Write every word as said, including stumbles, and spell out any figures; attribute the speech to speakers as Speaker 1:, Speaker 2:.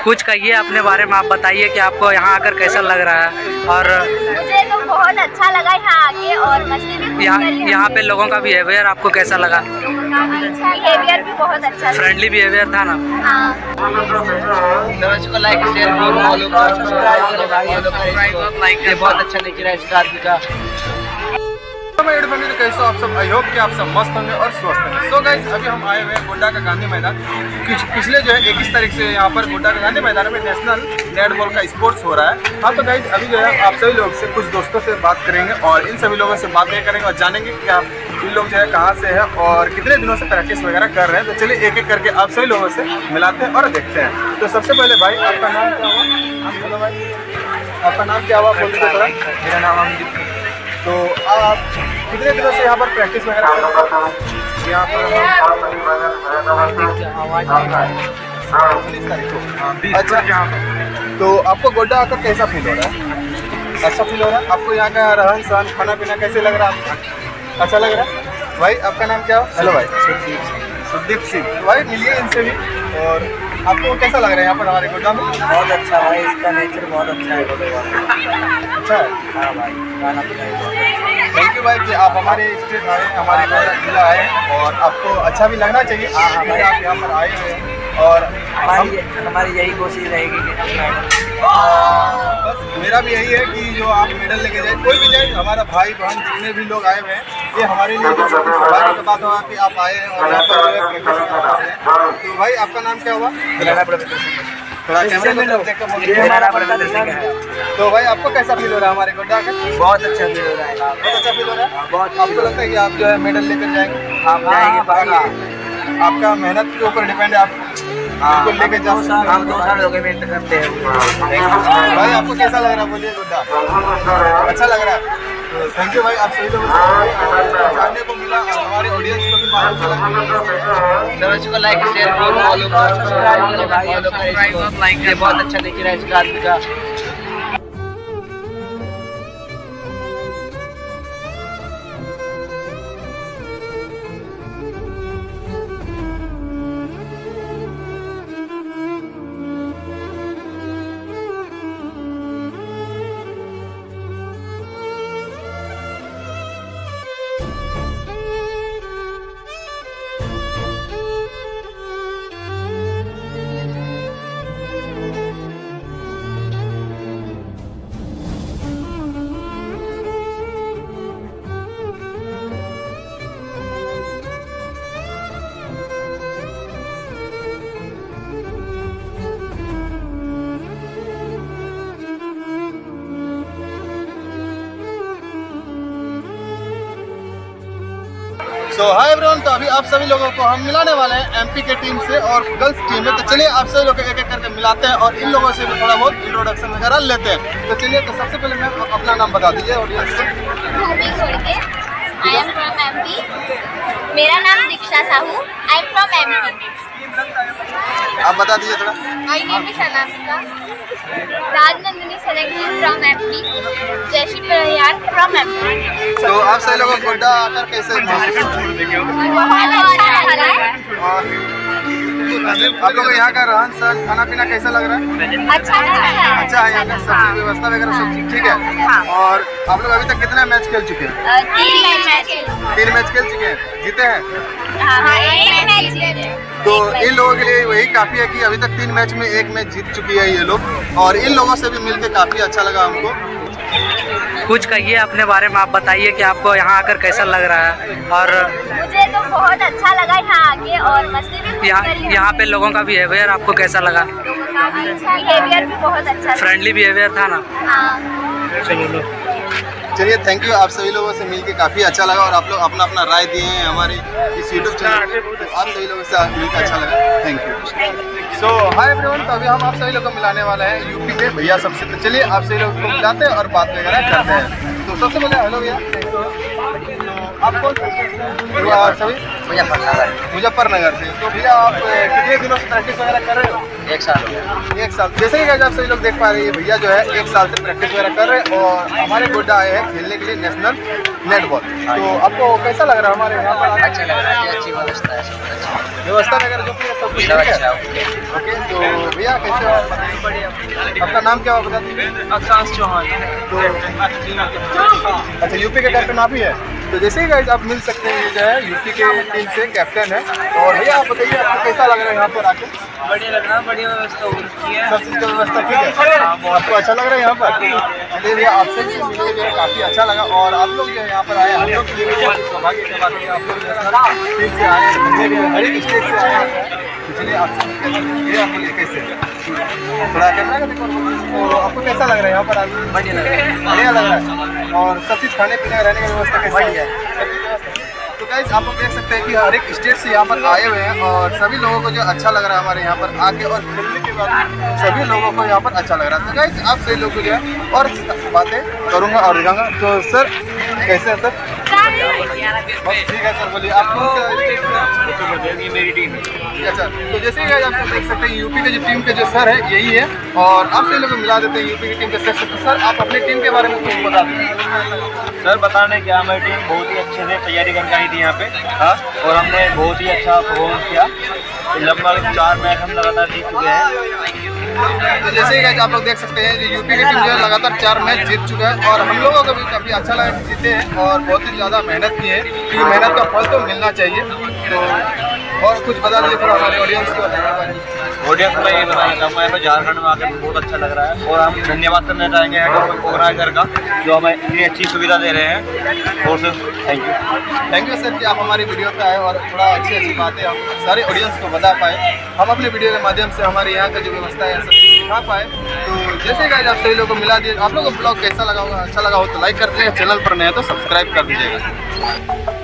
Speaker 1: कुछ कहिए अपने बारे में, आप बताइए कि आपको यहाँ आकर कैसा लग रहा है। और
Speaker 2: मुझे तो बहुत अच्छा लगा यहाँ आके, और मस्ती भी
Speaker 1: यहाँ यहाँ पे लोगों का बिहेवियर आपको कैसा लगा?
Speaker 2: बिहेवियर भी बहुत अच्छा,
Speaker 1: फ्रेंडली बिहेवियर था ना?
Speaker 2: हाँ।
Speaker 3: लाइक शेयर फॉलो लाइक बहुत अच्छा नेचर है इसका आदमी का।
Speaker 4: तो कैसे आप सब, आई होप कि आप सब मस्त होंगे और स्वस्थ होंगे। सो गाइस, अभी हम आए हुए हैं गोड्डा का गांधी मैदान। कुछ पिछले जो है इक्कीस तारीख से यहाँ पर गोड्डा का गांधी मैदान में नेशनल नेट बॉल का स्पोर्ट्स हो रहा है। हाँ तो गाइस, अभी जो है आप सभी लोग से कुछ दोस्तों से बात करेंगे और इन सभी लोगों से बातें करेंगे और जानेंगे कि आप इन लोग जो है कहाँ से है और कितने दिनों से प्रैक्टिस वगैरह कर रहे हैं। तो चलिए एक एक करके आप सभी लोगों से मिलाते हैं और देखते हैं। तो सबसे पहले भाई, आपका नाम क्या हुआ? आप बोलो भाई, आपका नाम क्या हुआ? बोल दीजिए थोड़ा। मेरा नाम अमनदीप। तो आप कितने दिनों से यहाँ पर प्रैक्टिस वगैरह कर रहे हैं? यहाँ पर उन्नीस तारीख को। अच्छा, तो आपको गोड्डा आकर कैसा फील हो रहा है? अच्छा फील हो रहा है? आपको यहाँ का रहन सहन खाना पीना कैसे लग रहा है? अच्छा लग रहा है? भाई आपका नाम क्या हो? हेलो भाई, सुदीप सिंह। भाई मिलिए इनसे भी। और आपको कैसा लग रहा है यहाँ पर हमारे गोड्डा में?
Speaker 3: बहुत अच्छा भाई, इसका नेचर बहुत अच्छा है।
Speaker 4: अच्छा है?
Speaker 3: हाँ भाई, खाना पीना भी बहुत अच्छा।
Speaker 4: थैंक यू भाई कि आप हमारे स्टेट आए, हमारे गोड्डा जिला आए और आपको अच्छा भी लगना चाहिए। हाँ हाँ भाई, आप यहाँ पर आए हुए हैं और
Speaker 3: हमारी हमारी यही कोशिश रहेगी कि
Speaker 4: बस मेरा भी यही है कि जो आप मेडल लेके जाए, कोई भी जाए, हमारा भाई बहन जितने भी लोग आए हुए हैं, ये हमारे लिए जो सौभाग्य की बात होगा कि आप आए हैं और यहाँ पर जो है प्रैक्टिस कर रहे हैं। तो भाई आपका नाम क्या हुआ? थोड़ा कैमरे में लोग देखकर बोलिए। तो भाई आपको कैसा फील हो रहा है हमारे गोड्डा का?
Speaker 3: बहुत अच्छा फील हो रहा है।
Speaker 4: बहुत अच्छा फील हो रहा है।
Speaker 3: बहुत
Speaker 4: आपको लगता है कि आप जो है मेडल लेकर जाएंगे?
Speaker 3: आप जाएंगे पक्का।
Speaker 4: आपका मेहनत के ऊपर डिपेंड है, आप बिल्कुल लेके जा सकते हैं।
Speaker 3: हम दो साल हो गए मेहनत करते हैं।
Speaker 4: भाई आपको कैसा लग रहा है? बोलिए गोड्डा अच्छा लग रहा है। तो थैंक यू भाई, आप सभी लोगों से जानने को मिला और हमारे ऑडियंस को भी मालूम चला।
Speaker 3: इसको लाइक शेयर फॉलो लाइक बहुत अच्छा नेचर है इसका आदमी का।
Speaker 4: सो हाय एवरीवन, तो अभी आप सभी लोगों को हम मिलाने वाले हैं एमपी के टीम से और गर्ल्स टीम में। तो चलिए आप सभी लोग एक एक करके मिलाते हैं और इन लोगों से भी थोड़ा बहुत इंट्रोडक्शन वगैरह लेते हैं। तो चलिए, तो सबसे पहले मैं अपना नाम बता दीजिए ऑडियंस को।
Speaker 2: I am from MP. मेरा नाम Diksha Sahu. I am from MP.
Speaker 4: आप बता दीजिए थोड़ा।
Speaker 2: My name is Anamika. Rajnandini Senegari from MP. Jayashree Prayar from MP.
Speaker 4: तो आप सभी लोगों को गोड्डा आकर कैसे महसूस हो रहा है?
Speaker 2: बहुत अच्छा लग रहा है।
Speaker 4: आप लोगों को यहाँ का रहन सहन खाना पीना कैसा लग रहा है?
Speaker 2: अच्छा है।
Speaker 4: अच्छा है, यहाँ का सब व्यवस्था वगैरह सब ठीक ठीक है।
Speaker 2: हाँ।
Speaker 4: और आप लोग अभी तक कितने मैच खेल चुके हैं?
Speaker 2: तीन मैच।
Speaker 4: तीन मैच खेल चुके हैं, जीते हैं?
Speaker 2: हाँ, एक मैच जीते।
Speaker 4: तो इन लोगों के लिए वही काफ़ी है कि अभी तक तीन मैच में एक मैच जीत चुकी है ये लोग और इन लोगों से भी मिलके काफ़ी अच्छा लगा हमको।
Speaker 1: कुछ कहिए अपने बारे में, आप बताइए कि आपको यहाँ आकर कैसा लग रहा है। और
Speaker 2: मुझे तो बहुत अच्छा लगा यहाँ आके, और मस्ती भी
Speaker 1: यहाँ यहाँ पे लोगों का बिहेवियर आपको कैसा लगा?
Speaker 2: बिहेवियर भी बहुत अच्छा।
Speaker 1: फ्रेंडली बिहेवियर था ना?
Speaker 2: हाँ।
Speaker 4: चलिए, थैंक यू। आप सभी लोगों से मिलके काफ़ी अच्छा लगा और आप लोग अपना अपना राय दिए हैं हमारे इस यूट्यूब चैनल पे, तो आप सभी लोगों से मिलकर अच्छा लगा। Thank you. So hi everyone, तो अभी हम आप सभी लोग को मिलाने वाले हैं यूपी के भैया सबसे। तो चलिए आप सभी लोग को मिलाते हैं और बात वगैरह करते हैं। तो सबसे पहले हेलो भैया, आप कौन से सभी?
Speaker 3: मुजफ्फरनगर।
Speaker 4: मुजफ्फरनगर से। तो भैया आप कितने दिनों से प्रैक्टिस वगैरह कर रहे हो?
Speaker 3: एक साल हो गया।
Speaker 4: एक साल। जैसे कि आप सभी लोग देख पा रहे हैं, भैया जो है एक साल से प्रैक्टिस वगैरह कर रहे हैं और हमारे गोड्डा आए हैं खेलने के लिए नेशनल नेट बॉल। तो आपको कैसा लग रहा है हमारे यहाँ पर?
Speaker 3: अच्छा लग रहा है, अच्छी व्यवस्था है,
Speaker 4: व्यवस्था वगैरह जो भी है सब कुछ ठीक है? ओके, तो भैया कैसे
Speaker 3: बढ़िया।
Speaker 4: आपका नाम क्या हुआ बता दीजिए?
Speaker 3: आकाश चौहान।
Speaker 4: अच्छा, यूपी का कैप्टन आप ही है। तो जैसे ही गाइस आप मिल सकते हैं, ये जो है यूपी के टीम से कैप्टन है। और भैया आप बताइए आपको कैसा लग रहा है यहाँ पर आके?
Speaker 3: बढ़िया लग रहा है, बढ़िया व्यवस्था हो रखी है।
Speaker 4: सब चीज़ का व्यवस्था ठीक है? आपको अच्छा लग रहा है यहाँ पर? चलिए भैया, आपसे भी मिलकर जो है काफ़ी अच्छा लगा। और आप लोग जो है यहाँ पर आए, हम लोग के लिए भी बहुत सौभाग्य की बात है। आप लोग नेशनल टीम से आए हैं, हर एक स्टेट से आए हैं। चलिए आपसे ये आप बोलिए कैसे थोड़ा कैमरा का देखो। तो आपको कैसा लग रहा है यहाँ पर आके?
Speaker 3: बढ़िया लग रहा है।
Speaker 4: बढ़िया लग रहा है। और सब चीज़ खाने पीने रहने की व्यवस्था कैसी है? तो गाइस आप लोग देख सकते हैं कि हर एक स्टेट से यहाँ पर आए हुए हैं और सभी लोगों को जो अच्छा लग रहा है हमारे यहाँ पर आके, और खेलने के बाद सभी लोगों को यहाँ पर अच्छा लग रहा है। तो गाइस आप सभी लोगों को जो है और बातें करूँगा और दिखाऊंगा। तो सर कैसे हैं सर? बस ठीक है सर, बोलिए आप कौन से स्टेट से हैं?
Speaker 3: मेरी टीम है।
Speaker 4: अच्छा, तो जैसे ही आप सब देख सकते हैं यूपी के जो टीम के जो सर है यही है। और आप सभी लोग को मिला देते हैं यूपी की टीम के सर से। तो सर आप अपनी टीम के बारे में कुछ बता दें।
Speaker 3: सर बताने क्या, हमारी टीम बहुत ही अच्छे से तैयारी करके आई थी यहाँ पे। हाँ, और हमने बहुत ही अच्छा परफॉर्मेंस किया। लगभग चार मैच हम लगातार जीत चुके हैं।
Speaker 4: तो जैसे ही आप लोग देख सकते हैं जो यूपी की टीम जो है लगातार चार मैच जीत चुका है। और हम लोगों को भी काफ़ी अच्छा लगा कि जीते हैं और बहुत ही ज़्यादा मेहनत की है, क्योंकि मेहनत का फल तो मिलना चाहिए। तो और कुछ बता दीजिए थोड़ा हमारे ऑडियंस को।
Speaker 3: ऑडियंस में ये बताना चाहूँगा, हमें झारखंड में आकर बहुत अच्छा लग रहा है। और हम धन्यवाद करना चाहेंगे ऑर्गेनाइजर का, जो हमें इतनी अच्छी सुविधा दे रहे हैं। और sir thank you.
Speaker 4: Thank you sir कि आप हमारी वीडियो पे आए और थोड़ा अच्छी अच्छी बातें हम सारे ऑडियंस को बता पाए। हम अपने वीडियो के माध्यम से हमारे यहाँ का जो व्यवस्था है सब दिखा पाए। तो जैसे गाइस आप सभी लोगों को मिला दिए। आप लोगों को ब्लॉग कैसा लगा होगा? अच्छा लगा हो तो लाइक कर दीजिएगा, चैनल पर नया तो सब्सक्राइब कर दीजिएगा।